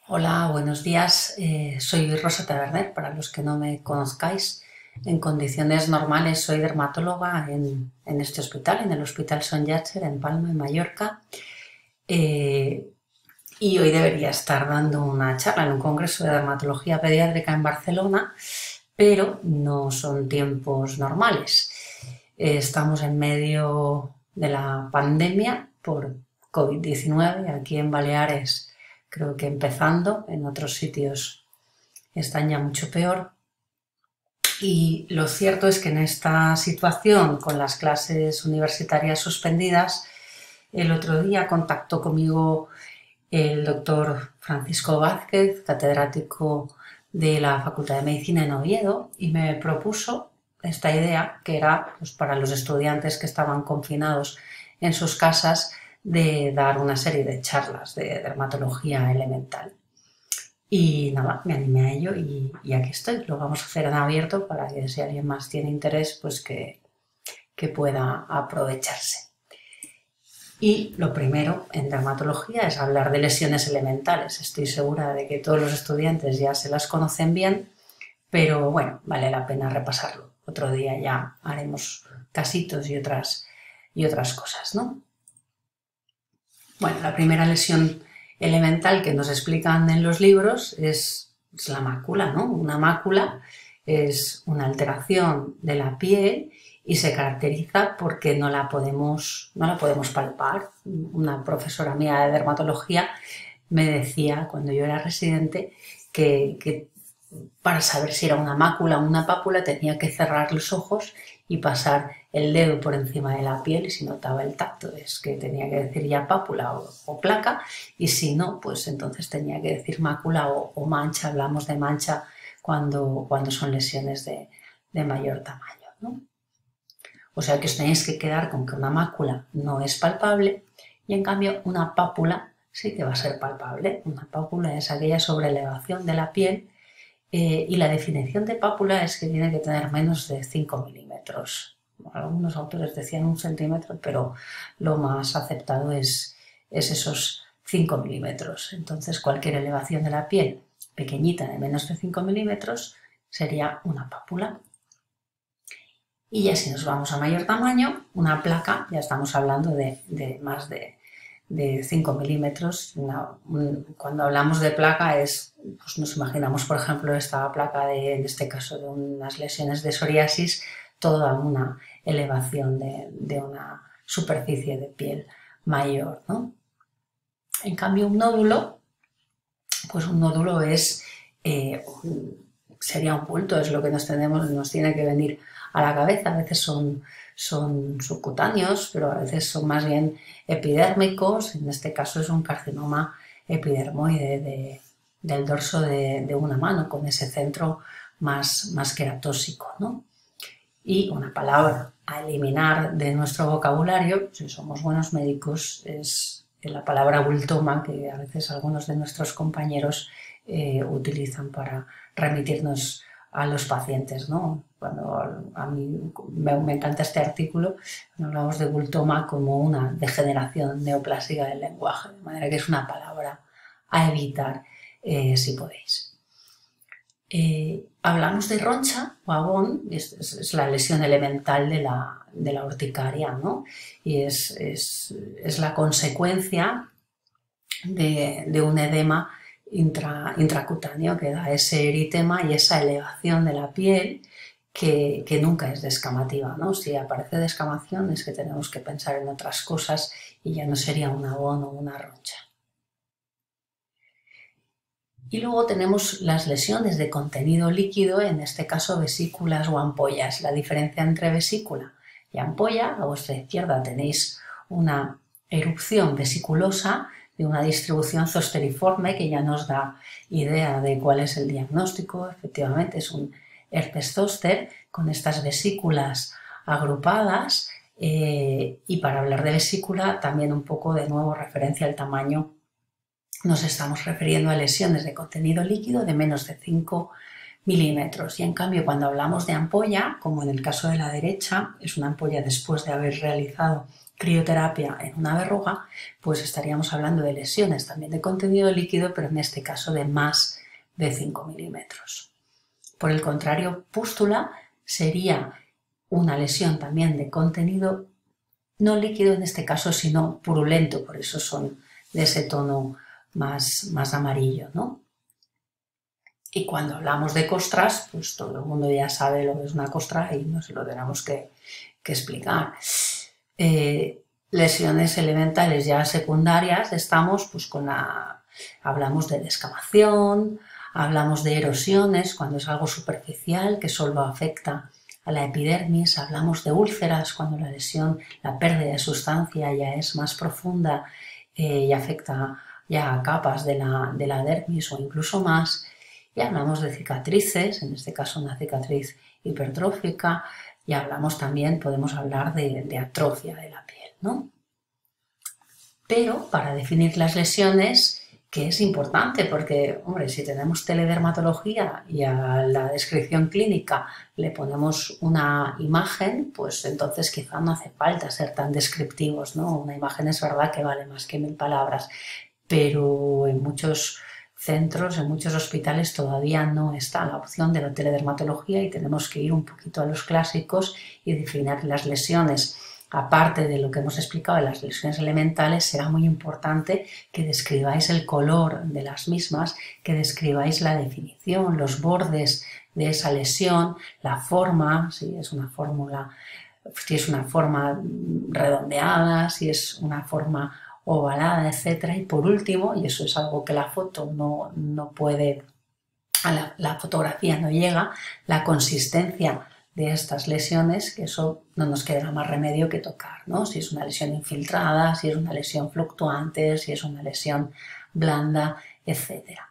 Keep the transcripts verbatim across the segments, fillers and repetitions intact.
Hola, buenos días. Eh, soy Rosa Taberner, para los que no me conozcáis. En condiciones normales soy dermatóloga en, en este hospital, en el Hospital Son Llàtzer, en Palma, en Mallorca. Eh, y hoy debería estar dando una charla en un congreso de dermatología pediátrica en Barcelona, pero no son tiempos normales. Eh, estamos en medio de la pandemia por COVID diecinueve, aquí en Baleares creo que empezando, en otros sitios están ya mucho peor. Y lo cierto es que en esta situación, con las clases universitarias suspendidas, el otro día contactó conmigo el doctor Francisco Vázquez, catedrático de la Facultad de Medicina en Oviedo, y me propuso esta idea, que era pues, para los estudiantes que estaban confinados en sus casas, de dar una serie de charlas de dermatología elemental. Y nada, me animé a ello y, y aquí estoy. Lo vamos a hacer en abierto para que si alguien más tiene interés, pues que, que pueda aprovecharse. Y lo primero en dermatología es hablar de lesiones elementales. Estoy segura de que todos los estudiantes ya se las conocen bien, pero bueno, vale la pena repasarlo. Otro día ya haremos casitos y otras, y otras cosas, ¿no? Bueno, la primera lesión elemental que nos explican en los libros es, es la mácula, ¿no? Una mácula es una alteración de la piel y se caracteriza porque no la podemos, no la podemos palpar. Una profesora mía de dermatología me decía, cuando yo era residente, que, que para saber si era una mácula o una pápula tenía que cerrar los ojos y pasar el dedo por encima de la piel, y si notaba el tacto es que tenía que decir ya pápula o, o placa, y si no, pues entonces tenía que decir mácula o, o mancha. Hablamos de mancha cuando, cuando son lesiones de, de mayor tamaño, ¿no? O sea que os tenéis que quedar con que una mácula no es palpable y en cambio una pápula sí que va a ser palpable. Una pápula es aquella sobrelevación de la piel. Eh, y la definición de pápula es que tiene que tener menos de cinco milímetros. Algunos autores decían un centímetro, pero lo más aceptado es, es esos cinco milímetros. Entonces, cualquier elevación de la piel pequeñita de menos de cinco milímetros sería una pápula. Y ya si nos vamos a mayor tamaño, una placa, ya estamos hablando de, de más de de cinco milímetros. Una, un, cuando hablamos de placa es, pues nos imaginamos por ejemplo esta placa de, en este caso de unas lesiones de psoriasis, toda una elevación de, de una superficie de piel mayor, ¿no? En cambio un nódulo, pues un nódulo es, eh, sería un bulto, es lo que nos, tenemos, nos tiene que venir a la cabeza. A veces son son subcutáneos, pero a veces son más bien epidérmicos. En este caso es un carcinoma epidermoide de, del dorso de, de una mano, con ese centro más, más queratósico, ¿no? Y una palabra a eliminar de nuestro vocabulario, si somos buenos médicos, es la palabra bultoma, que a veces algunos de nuestros compañeros eh, utilizan para remitirnos a los pacientes, ¿no? Cuando a mí me, me encanta este artículo, cuando hablamos de bultoma como una degeneración neoplásica del lenguaje, de manera que es una palabra a evitar eh, si podéis. Eh, hablamos de roncha o abón, es, es, es la lesión elemental de la, de la urticaria, ¿no? Y es, es, es la consecuencia de, de un edema Intra, intracutáneo que da ese eritema y esa elevación de la piel que, que nunca es descamativa, ¿no? Si aparece descamación es que tenemos que pensar en otras cosas y ya no sería un abón o una roncha. Y luego tenemos las lesiones de contenido líquido, en este caso vesículas o ampollas. La diferencia entre vesícula y ampolla: a vuestra izquierda tenéis una erupción vesiculosa de una distribución zosteriforme que ya nos da idea de cuál es el diagnóstico. Efectivamente es un herpes zóster con estas vesículas agrupadas, eh, y para hablar de vesícula también un poco de nuevo referencia al tamaño. Nos estamos refiriendo a lesiones de contenido líquido de menos de cinco milímetros, y en cambio cuando hablamos de ampolla, como en el caso de la derecha, es una ampolla después de haber realizado crioterapia en una verruga, pues estaríamos hablando de lesiones también de contenido líquido, pero en este caso de más de cinco milímetros. Por el contrario, pústula sería una lesión también de contenido no líquido en este caso, sino purulento, por eso son de ese tono más, más amarillo, ¿no? Y cuando hablamos de costras, pues todo el mundo ya sabe lo que es una costra y no se lo tenemos que, que explicar. Eh, lesiones elementales ya secundarias, estamos pues con la... hablamos de descamación, hablamos de erosiones, cuando es algo superficial que solo afecta a la epidermis, hablamos de úlceras, cuando la lesión, la pérdida de sustancia ya es más profunda eh, y afecta ya a capas de la, de la dermis o incluso más. Y hablamos de cicatrices, en este caso una cicatriz hipertrófica, y hablamos también, podemos hablar de, de atrofia de la piel, ¿no? Pero para definir las lesiones, que es importante, porque, hombre, si tenemos teledermatología y a la descripción clínica le ponemos una imagen, pues entonces quizá no hace falta ser tan descriptivos, ¿no? Una imagen es verdad que vale más que mil palabras, pero en muchos centros, en muchos hospitales todavía no está la opción de la teledermatología y tenemos que ir un poquito a los clásicos y definir las lesiones. Aparte de lo que hemos explicado de las lesiones elementales, será muy importante que describáis el color de las mismas, que describáis la definición, los bordes de esa lesión, la forma, si es una fórmula, si es una forma redondeada, si es una forma ovalada, etcétera. Y por último, y eso es algo que la foto no, no puede, a la, la fotografía no llega, la consistencia de estas lesiones, que eso no nos queda más remedio que tocar, ¿no? Si es una lesión infiltrada, si es una lesión fluctuante, si es una lesión blanda, etcétera.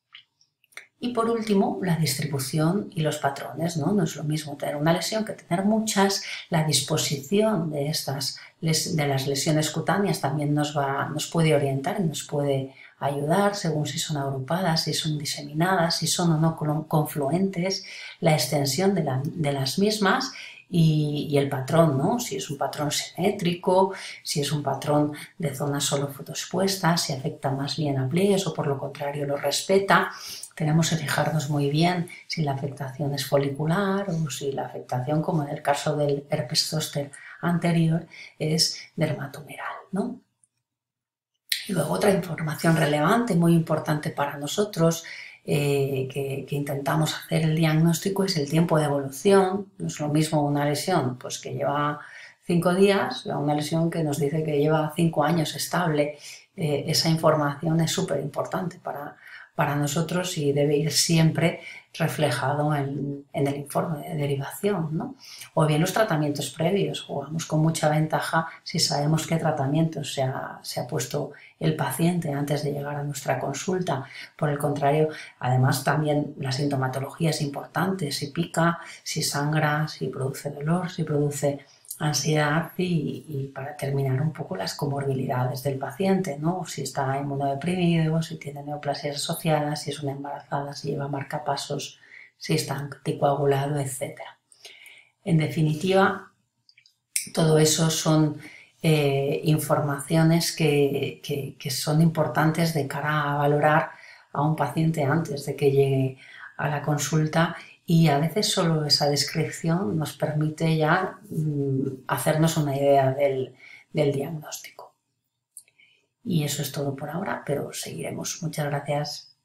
Y por último, la distribución y los patrones, ¿no? No es lo mismo tener una lesión que tener muchas. La disposición de, estas, de las lesiones cutáneas también nos, va, nos puede orientar y nos puede ayudar según si son agrupadas, si son diseminadas, si son o no confluentes, la extensión de, la, de las mismas y, y el patrón, ¿no? Si es un patrón simétrico, si es un patrón de zonas solo fotoexpuestas, si afecta más bien a pliegues o por lo contrario lo respeta. Tenemos que fijarnos muy bien si la afectación es folicular o si la afectación, como en el caso del herpes zóster anterior, es dermatomeral, ¿no? Y luego otra información relevante, muy importante para nosotros, eh, que, que intentamos hacer el diagnóstico, es el tiempo de evolución. No es lo mismo una lesión pues, que lleva cinco días a una lesión que nos dice que lleva cinco años estable. Eh, esa información es súper importante para para nosotros y debe ir siempre reflejado en, en el informe de derivación, ¿no? O bien los tratamientos previos, jugamos con mucha ventaja si sabemos qué tratamiento se ha, se ha puesto el paciente antes de llegar a nuestra consulta. Por el contrario, además también la sintomatología es importante, si pica, si sangra, si produce dolor, si produce ansiedad y, y para terminar un poco las comorbilidades del paciente, ¿no? Si está inmunodeprimido, si tiene neoplasias asociadas, si es una embarazada, si lleva marcapasos, si está anticoagulado, etcétera. En definitiva, todo eso son eh, informaciones que, que, que son importantes de cara a valorar a un paciente antes de que llegue a la consulta. Y a veces solo esa descripción nos permite ya mmm, hacernos una idea del, del diagnóstico. Y eso es todo por ahora, pero seguiremos. Muchas gracias.